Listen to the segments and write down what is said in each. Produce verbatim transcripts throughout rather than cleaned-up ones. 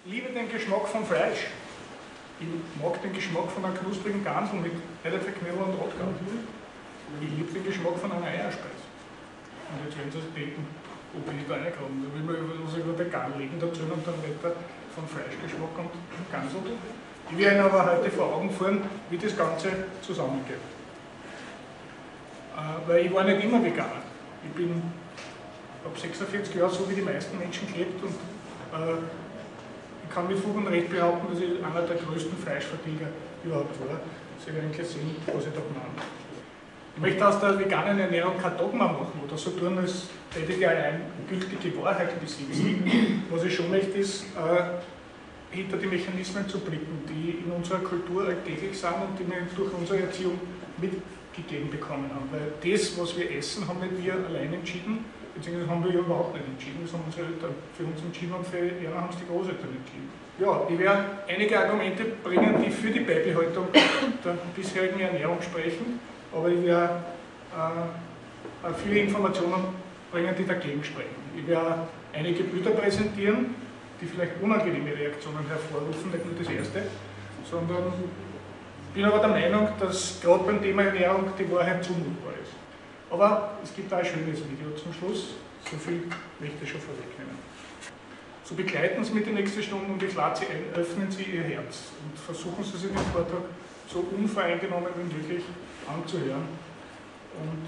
liebe den Geschmack von Fleisch. Ich mag den Geschmack von einer knusprigen Gans mit Eidapfelknödel und Rotkraut. Ich liebe den Geschmack von einer Eierspeise. Und jetzt werden Sie sich denken, ob ich da reinkomme. Da will man was über den Garn legen dazu und dann wird er von Fleischgeschmack und Gansel. Ich werde Ihnen aber heute vor Augen führen, wie das Ganze zusammengeht. Äh, weil ich war nicht immer Veganer. Ich bin ab sechsundvierzig Jahren so wie die meisten Menschen gelebt und äh, ich kann mit Fug und Recht behaupten, dass ich einer der größten Fleischvertilger überhaupt war. Sie werden eigentlich sehen, was ich da meine. Ich möchte aus der veganen Ernährung kein Dogma machen oder so tun, als hätte ich allein gültige Wahrheit besitzen. Was ich schon möchte, ist, äh, hinter die Mechanismen zu blicken, die in unserer Kultur alltäglich sind und die wir durch unsere Erziehung mitgegeben bekommen haben. Weil das, was wir essen, haben nicht wir allein entschieden, beziehungsweise haben wir ja überhaupt nicht entschieden, das haben unsere Eltern für uns entschieden und für Jahre haben es die Großeltern entschieden. Ja, ich werde einige Argumente bringen, die für die Beibehaltung der bisherigen Ernährung sprechen, aber ich werde äh, viele Informationen bringen, die dagegen sprechen. Ich werde einige Bilder präsentieren, die vielleicht unangenehme Reaktionen hervorrufen, nicht nur das erste, sondern ich bin aber der Meinung, dass gerade beim Thema Ernährung die Wahrheit zumutbar ist. Aber es gibt auch ein schönes Video zum Schluss, so viel möchte ich schon vorwegnehmen. So begleiten Sie mit die nächste Stunde und ich lade Sie ein, öffnen Sie Ihr Herz und versuchen Sie sich den Vortrag so unvoreingenommen wie möglich anzuhören. Und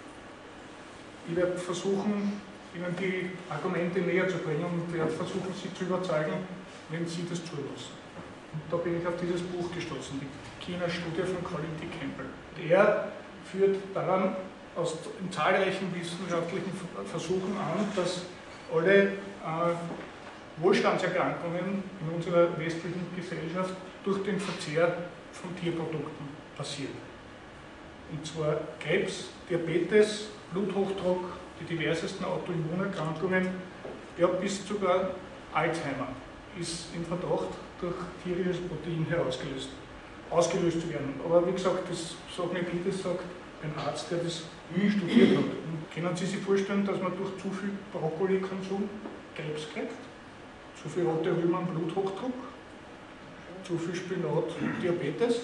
ich werde versuchen, Ihnen die Argumente näher zu bringen und werde versuchen, Sie zu überzeugen, wenn Sie das zulassen. Und da bin ich auf dieses Buch gestoßen, die China-Studie von Colin T. Campbell. Er führt daran aus in zahlreichen wissenschaftlichen Versuchen an, dass alle äh, Wohlstandserkrankungen in unserer westlichen Gesellschaft durch den Verzehr von Tierprodukten passieren. Und zwar Krebs, Diabetes, Bluthochdruck, die diversesten Autoimmunerkrankungen, ja bis sogar Alzheimer ist im Verdacht, durch tierisches Protein herausgelöst, ausgelöst zu werden. Aber wie gesagt, das sagt nicht ich, das sagt ein Arzt, der das studiert hat. Und können Sie sich vorstellen, dass man durch zu viel Brokkoli-Konsum Krebs kriegt? Zu viel rote Rüben, Bluthochdruck? Zu viel Spinat, Diabetes?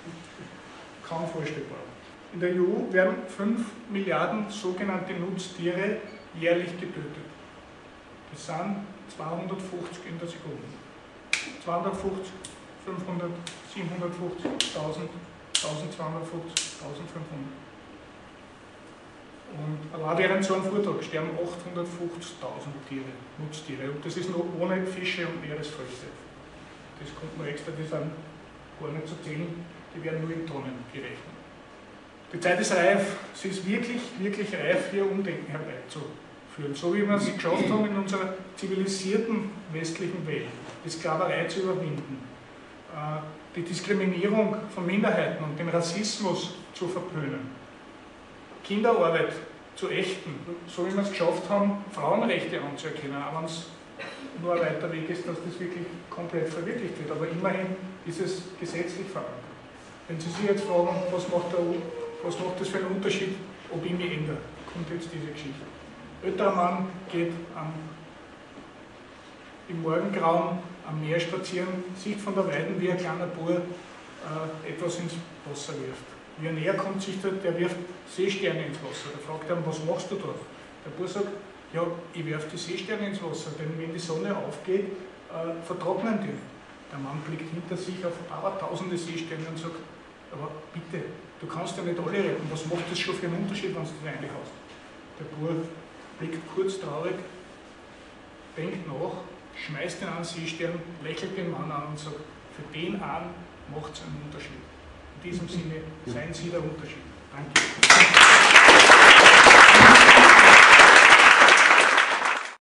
Kaum vorstellbar. In der E U werden fünf Milliarden sogenannte Nutztiere jährlich getötet. Das sind zweihundertfünfzig in der Sekunde. zweihundertfünfzig, fünfhundert, siebenhundertfünfzig, tausend, tausendzweihundertfünfzig, tausendfünfhundert. Und allein während so einem Vortrag sterben achthundertfünfzigtausend Tiere, Nutztiere. Und das ist noch ohne Fische und Meeresfrüchte. Das kommt noch extra, die sind gar nicht zu zählen, die werden nur in Tonnen gerechnet. Die Zeit ist reif, sie ist wirklich, wirklich reif, hier Umdenken herbeizuführen. So wie wir es geschafft haben, in unserer zivilisierten westlichen Welt die Sklaverei zu überwinden, die Diskriminierung von Minderheiten und den Rassismus zu verpönen, Kinderarbeit zu ächten, so wie wir es geschafft haben, Frauenrechte anzuerkennen, auch wenn es nur ein weiter Weg ist, dass das wirklich komplett verwirklicht wird. Aber immerhin ist es gesetzlich verankert. Wenn Sie sich jetzt fragen, was macht, der, was macht das für einen Unterschied, ob ich mich ändere, kommt jetzt diese Geschichte. Ein älterer Mann geht am, im Morgengrauen am Meer spazieren, sieht von der Weiden, wie ein kleiner Bub äh, etwas ins Wasser wirft. Wie er näher kommt, sieht er, der wirft Seesterne ins Wasser. Er fragt ihn, was machst du da? Der Bub sagt, ja, ich werfe die Seesterne ins Wasser, denn wenn die Sonne aufgeht, äh, vertrocknen die. Der Mann blickt hinter sich auf abertausende Seesterne und sagt, aber bitte, du kannst ja nicht alle retten, was macht das schon für einen Unterschied, wenn du das reinhaust? Der Bub blickt kurz traurig, denkt nach, schmeißt den einen Seestern, lächelt den Mann an und sagt, für den einen macht es einen Unterschied. In diesem Sinne, seien Sie der Unterschied. Danke.